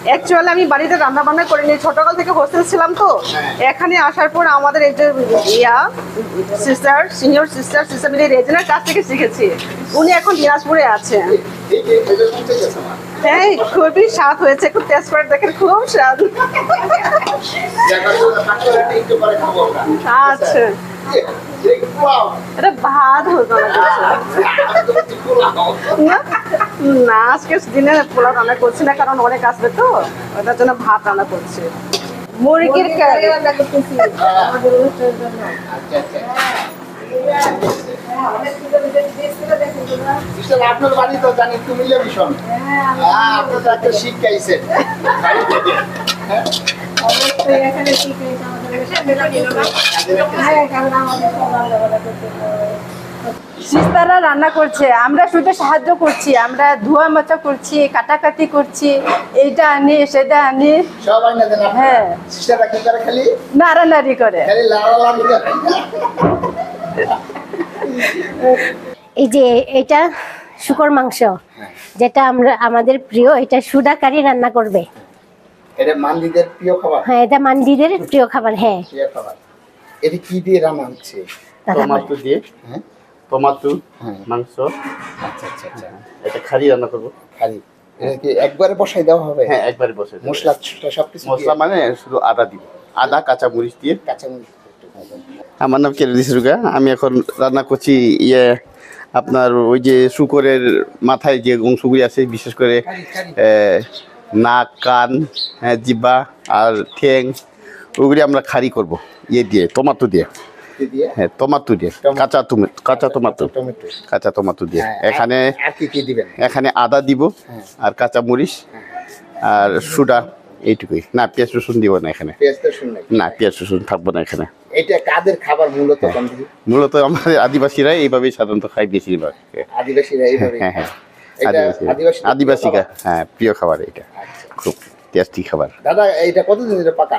Actually আমি বাড়িতে রান্না বান্না করিনি, ছোটকাল থেকে হোস্টেল ছিলাম তো। এখানে আসার পর আমাদের এই যে সিনিয়র সিস্টার মিলে রেজিনার কাছ থেকে শিখেছি। উনি এখন দিনাজপুরে আছেন। হ্যাঁ, খুবই স্বাদ হয়েছে, খুব টেস্ট করে দেখেন, খুব স্বাদ। আচ্ছা, এটা ভাত হতো না, আজকে দিনে পোলাও রান্না করছি না, কারণ অনেক আসবে তো, ওটার জন্য ভাত রান্না করছি। মুরগির কারি রান্না করতেছি আমাদের অনুষ্ঠানের জন্য। আপনার বাড়ি তো জানি কুমিল্লা মিশন, আপনার শিখাইছেন সিস্টাররা রান্না করছে, আমরা শুধু সাহায্য করছি, আমরা ধোয়া মোছা করছি, কাটাকাটি করছি, এইটা আনি সেটা আনি। সবাই না দেন? হ্যাঁ, সিস্টাররা কি করে? খালি নাড়ানাড়ি করে, খালি লাড়ালাড়ি করে। এই যে এটা শুকর মাংস, যেটা আমাদের প্রিয়, এটা সুডা কারি রান্না করবে। এটা মান্দিদের প্রিয় খাবার? হ্যাঁ, এটা মান্দিদের প্রিয় খাবার। হ্যাঁ, প্রিয় খাবার। এটা কি দিয়ে রান্না হচ্ছে? টমেটো দিয়ে। হ্যাঁ, টমেটো, হ্যাঁ, মাংস। আচ্ছা আচ্ছা আচ্ছা। এটা খারি রান্না করবো। খালি এটা কি একবারে বসাই দেওয়া হবে? হ্যাঁ, একবারে বসে মশলা সবকিছু মশলা মানে শুধু আদা দিব, আদা কাঁচা মরিচ দিয়ে। কাঁচামরিচ। আমার নাম কেরদিস রুগা। আমি এখন রান্না করছি আপনার ওই যে শুকরের মাথায় যে অংশগুলি আছে, বিশেষ করে নাক, কান, জিহ্বা আর ঠ্যাং, ওগুলি আমরা খারি করব দিয়ে, টমেটো দিয়ে। হ্যাঁ, টমেটো দিয়ে, কাঁচা টমেটো দিয়ে। এখানে এখানে আদা দিব আর কাঁচা মরিচ আর সুডা, এইটুকুই। না, পেঁয়াজ রসুন দিব না এখানে। না, পেঁয়াজ রসুন থাকবো না এখানে। এটা কাদের খাবার মূলত? মূলত আমাদের আদিবাসীরা এইভাবেই সাধারণত খাই বেশিরভাগ। আদিবাসীরা এইভাবে? হ্যাঁ হ্যাঁ, আদিবাসীরা হ্যাঁ প্রিয় খাবার, এটা খুব টেস্টি খাবার। দাদা, এইটা কতদিন ধরে পাকান?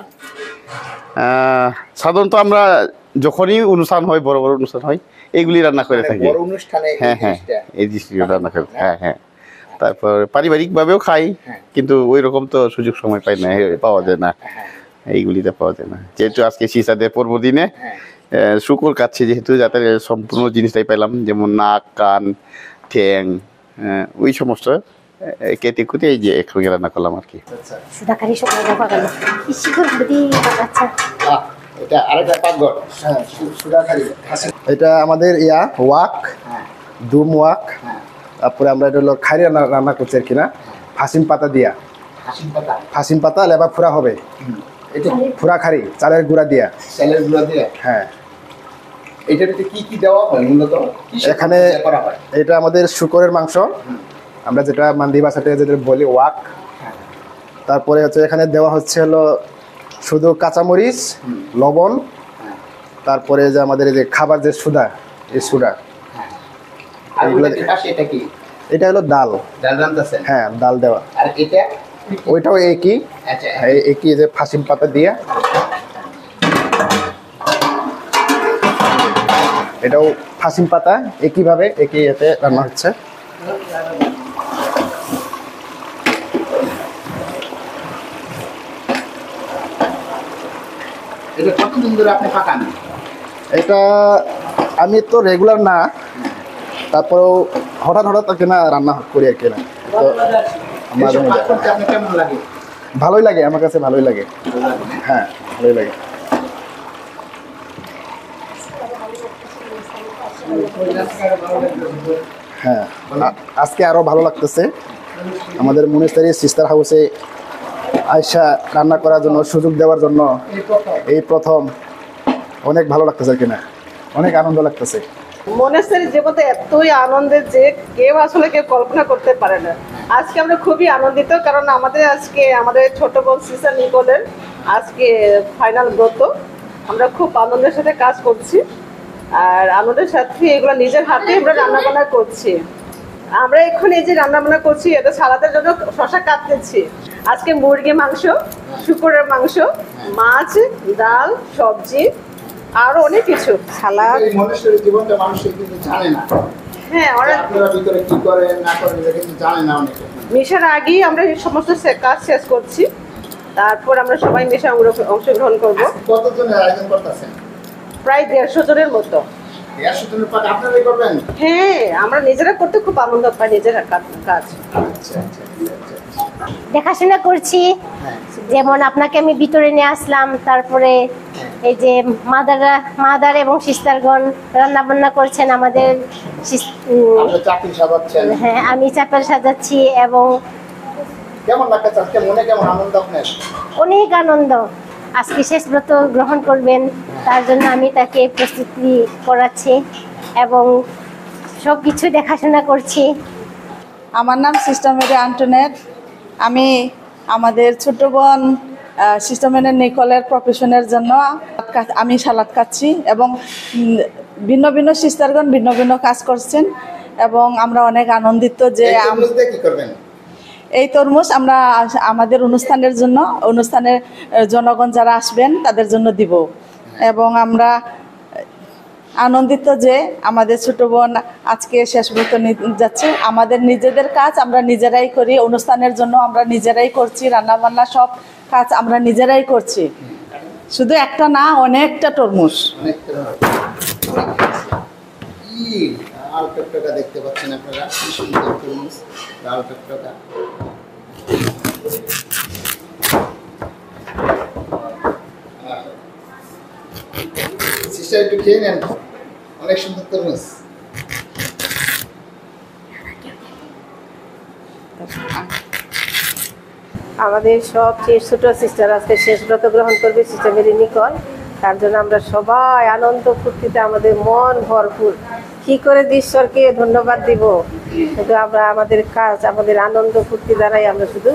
সাধারণত আমরা যখনই অনুষ্ঠান হয়, বড় বড় অনুষ্ঠান হয়, এইগুলি রান্না করে থাকি। বড় অনুষ্ঠানে হ্যাঁ হ্যাঁ, এই জিনিসগুলো রান্না করে। হ্যাঁ হ্যাঁ, তারপর পারিবারিকভাবেও খাই, কিন্তু ওই রকম তো সুযোগ সময় পাই না, পাওয়া যায় না, এইগুলিতে পাওয়া যায় না। যেহেতু আজকে সিসাদের পর্ব দিনে শুকর কাটছে, যেহেতু যাতে সম্পূর্ণ জিনিসটাই পেলাম, যেমন নাক, কান, ঠ্যাং, ওই সমস্ত কেটে কুটে এই যে একসঙ্গে রান্না করলাম আর কি। সুদাকারি শুকনো পাকানো শিখর বুদ্ধি আচ্ছা। এটা আরেকটা পাকঘর। হ্যাঁ, সুদাকারি। এটা আমাদের ওয়াক, দুম ওয়াক। তারপরে আমরা এটা হলো খাইরি রান্না করছি আর কি, না ফাসিম পাতা দিয়া। ফাসিম পাতা লেবা ফুরা হবে, ফুরা খারি চালের গুঁড়া দিয়া। চালের গুঁড়া দিয়া, হ্যাঁ। এটাতে কি কি দেওয়া হয় মূলত? এখানে এটা আমাদের শুকরের মাংস, আমরা যেটা মান্দি ভাষাতে যেটা বলি ওয়াক। তারপরে হচ্ছে এখানে দেওয়া হচ্ছে হলো শুধু কাঁচামরিচ, লবণ, তারপরে যে আমাদের এই যে খাবার যে সুদা, এই সুদা। এটা হলো ডাল। হ্যাঁ, ডাল দেওয়া। আর এটা ওইটাও একই। আচ্ছা, একই যে ফাসিম পাতা দিয়ে, এটাও ফাসিম পাতা, একইভাবে একই এতে রান্না হচ্ছে। এটা কতদিন ধরে আপনি পাকান? এটা আমি তো রেগুলার না, তারপরেও হঠাৎ হঠাৎ আর কি না রান্না করি আর কি না। তো ভালোই লাগে, আমার কাছে ভালোই লাগে। হ্যাঁ, ভালোই লাগে। হ্যাঁ, আজকে আরো ভালো লাগতেছে। আমাদের মনিস্টারি সিস্টার হাউসে আয়সা রান্না করার জন্য, সুযোগ দেওয়ার জন্য এই প্রথম। অনেক ভালো লাগতেছে আর কিনা, অনেক আনন্দ লাগতেছে। মনেস্টারি জীবনে এতই আনন্দের যে কেউ আসলে কল্পনা করতে পারে না। আজকে আমরা খুবই আনন্দিত, কারণ আমাদের ছোট বোন সিস্টার নিকোলের আজকে ফাইনাল ব্রত। আমরা খুব আনন্দের সাথে কাজ করছি, আর আনন্দের সাথে এগুলো নিজের হাতে আমরা রান্নাবান্না করছি। আমরা এখন এই যে রান্নাবান্না করছি, এটা সালাদের জন্য শসা কাটতেছি। আজকে মুরগি মাংস, শুকরের মাংস, মাছ, ডাল, সবজি, আরো অনেক কিছু, সালাদ। জীবনটা মানুষ কিন্তু জানে না। হ্যাঁ, আপনারা ভিতরে কি করে না করে কিন্তু জানে না অনেকে। মিশার আগেই আমরা এই সমস্ত কাজ শেষ করছি, তারপর আমরা সবাই মিশে অংশগ্রহণ করব। কতজনের আয়োজন করতেছেন? প্রায় 150 জনের মতো। 150 জনের পাক আপনারাই করবেন? হ্যাঁ, আমরা নিজেরা করতে খুব আনন্দ পাই, নিজেরা কাজ। আচ্ছা। দেখাশোনা করছি, যেমন আপনাকে আমি ভিতরে নিয়ে আসলাম, তারপরে এই যে মাদার এবং সিস্টারগণ রান্না বান্না করছেন আমাদের। চাকরি সাজাচ্ছেন? হ্যাঁ, আমি চাপেল সাজাচ্ছি। এবং কেমন লাগছে আজকে, মনে কেমন আনন্দ আপনার? অনেক আনন্দ। আজকে শেষ ব্রত গ্রহণ করবেন, তার জন্য আমি তাকে প্রস্তুতি করাচ্ছি এবং সব কিছু দেখাশোনা করছি। আমার নাম সিস্টার মেরি আন্টোনেট। আমি আমাদের ছোট বোন সিস্টার মেরি নিকোলের প্রফেশনের জন্য আমি সালাদ কাটছি এবং ভিন্ন ভিন্ন সিস্টারগণ ভিন্ন ভিন্ন কাজ করছেন এবং আমরা অনেক আনন্দিত যে কি করবেন? এই তরমুজ আমরা আমাদের অনুষ্ঠানের জনগণ যারা আসবেন তাদের জন্য দিব এবং আমরা আনন্দিত যে আমাদের ছোট বোন আজকে শেষ ব্রত যাচ্ছে। আমাদের নিজেদের কাজ আমরা নিজেরাই করি, অনুষ্ঠানের জন্য আমরা নিজেরাই করছি, রান্নাবান্না সব কাজ আমরা নিজেরাই করছি। শুধু একটা না, অনেকটা তরমুজ। লাল টকটকা দেখতে পাচ্ছেন আপনারা, কি সুন্দর তরমুজ, লাল টকটকা। সিস্টার একটু খেয়ে নেন, অনেক সুন্দর তরমুজ। আমাদের সবচেয়ে ছোট সিস্টার আজকে শেষ ব্রত গ্রহণ করবে, সিস্টার মেরি নিকল। তার জন্য আমরা সবাই আনন্দ ফুর্তিতে আমাদের মন ভরপুর। কি করে ঈশ্বরকে ধন্যবাদ দিব, কিন্তু আমরা আমাদের কাজ, আমাদের আনন্দ ফুর্তি দ্বারাই আমরা শুধু।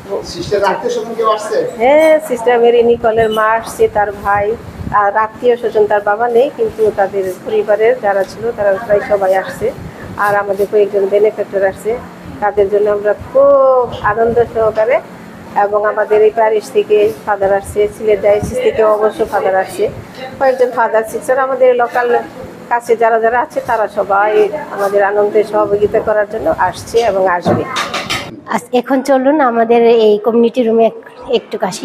হ্যাঁ, সিস্টার মেরি নিকলের মা আসছে, তার ভাই আর আত্মীয় স্বজন, তার বাবা নেই, কিন্তু তাদের পরিবারের যারা ছিল তারা প্রায় সবাই আসছে। আর আমাদের কয়েকজন বেনিফ্যাক্টর আসছে, তাদের জন্য আমরা খুব আনন্দ সহকারে। এবং আমাদের এই প্যারিশ থেকে ফাদার আসছে, সিলেট ডায়াসিস থেকে অবশ্য ফাদার আসছে, কয়েকজন ফাদার সিস্টার, আমাদের লোকাল কাছে যারা যারা আছে তারা সবাই আমাদের আনন্দে সহযোগিতা করার জন্য আসছে এবং আসবে। এখন চলুন আমাদের এই কমিউনিটি রুমে একটু আসি।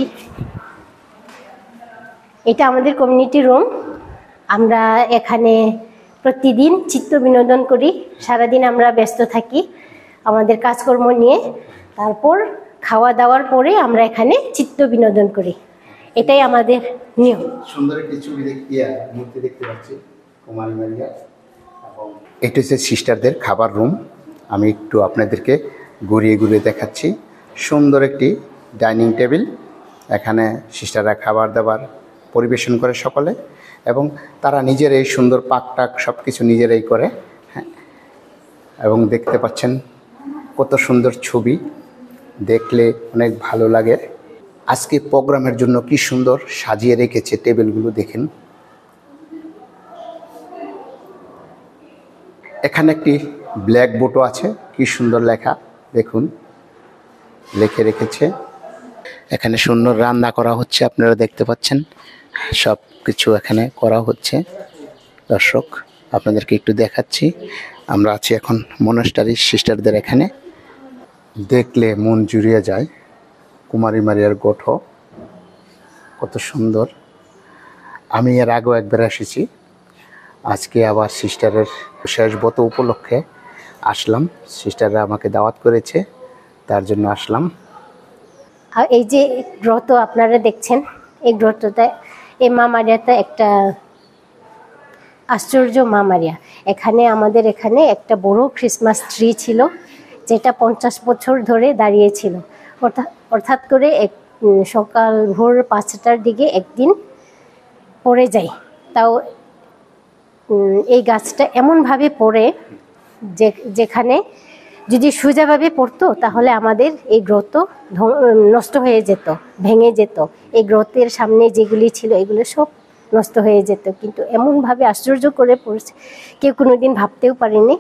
এটা আমাদের কমিউনিটি রুম। আমরা এখানে প্রতিদিন চিত্ত বিনোদন করি। সারাদিন আমরা ব্যস্ত থাকি আমাদের কাজকর্ম নিয়ে, তারপর খাওয়া দাওয়ার পরে আমরা এখানে চিত্ত বিনোদন করি। এটাই আমাদের নিয়ম। সুন্দর একটি ছবি মূর্তি দেখতে পাচ্ছি, কুমারী মারিয়া। এবং এটা হচ্ছে সিস্টারদের খাবার রুম। আমি একটু আপনাদেরকে ঘুরিয়ে ঘুরিয়ে দেখাচ্ছি। সুন্দর একটি ডাইনিং টেবিল, এখানে সিস্টাররা খাবার দাবার পরিবেশন করে সকলে, এবং তারা নিজেরাই সুন্দর পাক টাক সব কিছু নিজেরাই করে। হ্যাঁ, এবং দেখতে পাচ্ছেন কত সুন্দর ছবি, দেখলে অনেক ভালো লাগে। আজকে প্রোগ্রামের জন্য কি সুন্দর সাজিয়ে রেখেছে টেবিলগুলো, দেখেন। এখানে একটি ব্ল্যাকবোর্ডও আছে, কি সুন্দর লেখা, দেখুন লিখে রেখেছে। এখানে সুন্দর রান্না করা হচ্ছে, আপনারা দেখতে পাচ্ছেন সব কিছু এখানে করা হচ্ছে। দর্শক আপনাদেরকে একটু দেখাচ্ছি, আমরা আছি এখন মনাস্টারির সিস্টারদের এখানে। দেখলে মন জুড়িয়ে যায়। কুমারী মারিয়ার গোঠ কত সুন্দর। আমি এর আগেও একবার এসেছি, আজকে আবার সিস্টারের শেষ ব্রত উপলক্ষে আসলাম। সিস্টাররা আমাকে দাওয়াত করেছে, তার জন্য আসলাম। আর এই যে ব্রত আপনারা দেখছেন, এই ব্রতটা, এই মা মারিয়াটা একটা আশ্চর্য মা মারিয়া। আমাদের এখানে একটা বড় ক্রিসমাস ট্রি ছিল, যেটা 50 বছর ধরে দাঁড়িয়েছিল। অর্থাৎ করে সকাল ভোর 5টার দিকে একদিন পড়ে যায়। তাও এই গাছটা এমনভাবে পড়ে যেখানে যদি সোজাভাবে পড়তো তাহলে আমাদের এই গ্রত নষ্ট হয়ে যেত, ভেঙে যেত। এই গ্রতের সামনে যেগুলি ছিল এগুলো সব নষ্ট হয়ে যেত, কিন্তু এমনভাবে আশ্চর্য করে পড়ছে, কেউ কোনোদিন ভাবতেও পারেনি।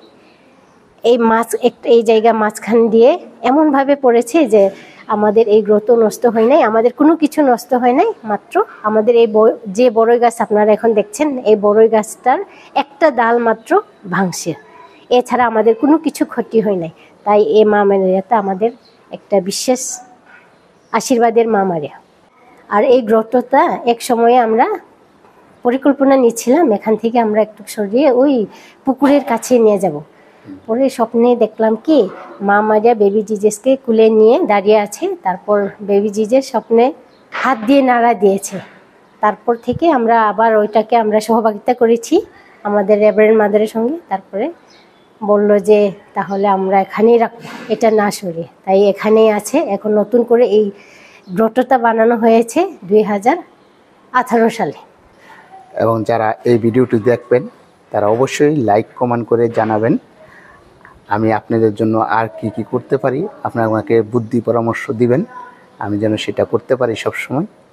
এই জায়গা মাঝখান দিয়ে এমনভাবে পড়েছে যে আমাদের এই গ্রত নষ্ট হয় নাই, আমাদের কোনো কিছু নষ্ট হয় নাই। মাত্র আমাদের এই যে বড়ই গাছ আপনারা এখন দেখছেন, এই বড়ই গাছটার একটা ডাল মাত্র ভাঙছে, এছাড়া আমাদের কোনো কিছু ক্ষতি হয় নাই। তাই এই মা মারিয়াটা আমাদের একটা বিশেষ আশীর্বাদের মা মারিয়া। আর এই গ্রহটা এক সময়ে আমরা পরিকল্পনা নিচ্ছিলাম এখান থেকে আমরা একটু সরিয়ে ওই পুকুরের কাছে নিয়ে যাব। পরে স্বপ্নে দেখলাম কি মা মারিয়া বেবি জিজেসকে কুলে নিয়ে দাঁড়িয়ে আছে, তারপর বেবি জিজেস স্বপ্নে হাত দিয়ে নাড়া দিয়েছে। তারপর থেকে আমরা আবার ওইটাকে আমরা সহভাগিতা করেছি আমাদের রেভারেন্ড মাদারের সঙ্গে। তারপরে বলল যে তাহলে আমরা এখানেই রাখবো, এটা না সরিয়ে, তাই এখানেই আছে। এখন নতুন করে এই গ্রহটা বানানো হয়েছে 2018 সালে। এবং যারা এই ভিডিওটি দেখবেন তারা অবশ্যই লাইক কমেন্ট করে জানাবেন আমি আপনাদের জন্য আর কি কি করতে পারি, আপনারা আমাকে বুদ্ধি পরামর্শ দিবেন আমি যেন সেটা করতে পারি সব সময়।